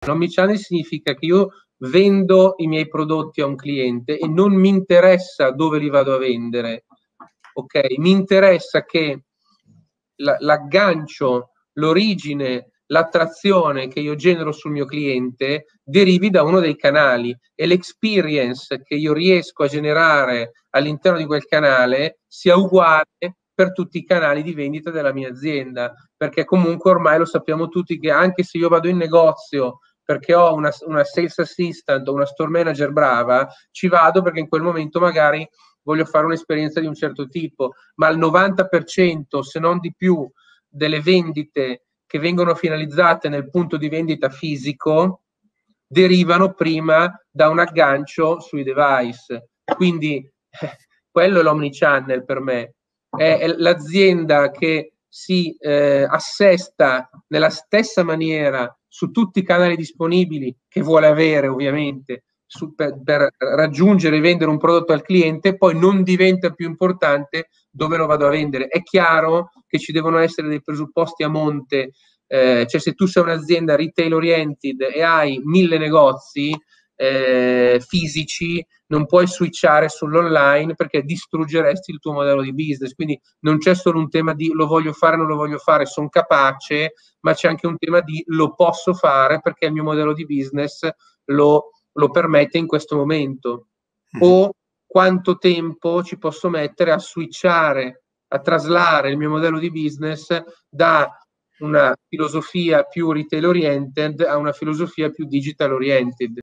Omnichannel significa che io vendo i miei prodotti a un cliente e non mi interessa dove li vado a vendere, ok? Mi interessa che l'aggancio, l'origine, l'attrazione che io genero sul mio cliente derivi da uno dei canali e l'experience che io riesco a generare all'interno di quel canale sia uguale per tutti i canali di vendita della mia azienda, perché comunque ormai lo sappiamo tutti che anche se io vado in negozio perché ho una sales assistant o una store manager brava, ci vado perché in quel momento magari voglio fare un'esperienza di un certo tipo, ma il 90%, se non di più, delle vendite che vengono finalizzate nel punto di vendita fisico derivano prima da un aggancio sui device. Quindi quello è l'omnichannel per me. È l'azienda che si assesta nella stessa maniera su tutti i canali disponibili che vuole avere ovviamente per raggiungere e vendere un prodotto al cliente, poi non diventa più importante dove lo vado a vendere. È chiaro che ci devono essere dei presupposti a monte, cioè se tu sei un'azienda retail oriented e hai 1000 negozi fisici, non puoi switchare sull'online perché distruggeresti il tuo modello di business. Quindi non c'è solo un tema di lo voglio fare, non lo voglio fare, sono capace, ma c'è anche un tema di lo posso fare perché il mio modello di business lo permette in questo momento. O quanto tempo ci posso mettere a switchare, a traslare il mio modello di business da una filosofia più retail oriented a una filosofia più digital oriented.